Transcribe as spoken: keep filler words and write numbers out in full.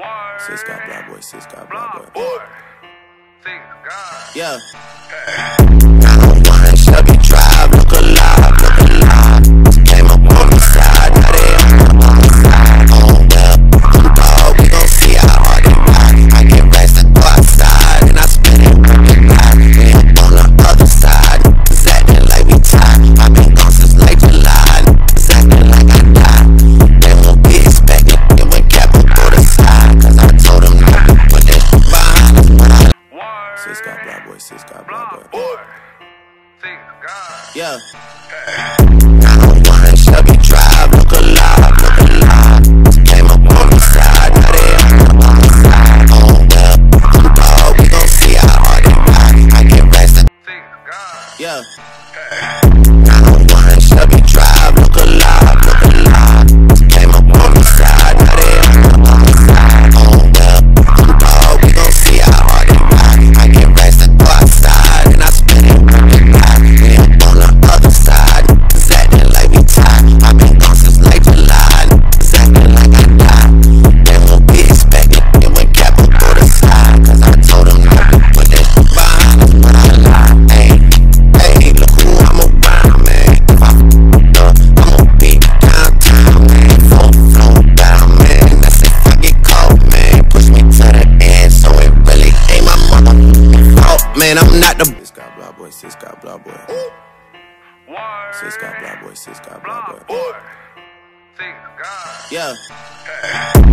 Sis got blah boy, sis got blah boy. Yeah. nine oh one Shelby Drive, look alive, look alive. Came up on the side, now they on the side. Oh well, dog, we gon' see how hard they ride. I get racks to go outside, and I spend it working hard. We up on the other side, it's acting like we tied. I been gone since late July, it's acting like I died. They won't be expecting it when Capo go to side, cause I told them not to put that behind us, but I Sis got blah boy, sis got blah boy. Yeah. nine oh one Shelby Drive, look alive, look alive. Came up on the side, now they on the side. Oh well, dog, we gon' see how hard they ride. I get racks to yeah. nine oh one Shelby Drive, look alive, look alive. Came up on the side, now they on the side. Oh well, dog, we gon' see how hard they ride. I get racks to go outside, and I spend it working hard. We up on the other side, it's acting like we tied. I been gone since late July, it's acting like I died. They won't be expecting it when Capo go to side, cause I told them not to put that behind us, but I lied. Hey, hey, look who I'm around, man. If I f***ed up, I'ma be downtown, man. Full flow down, man. That's if I get caught, man. Push me to the end, so it really ain't my motherfucking fault, man. I'm not the Sis got blah boy, sis got blah boy. Sis got blah boy, sis got blah boy. yeah.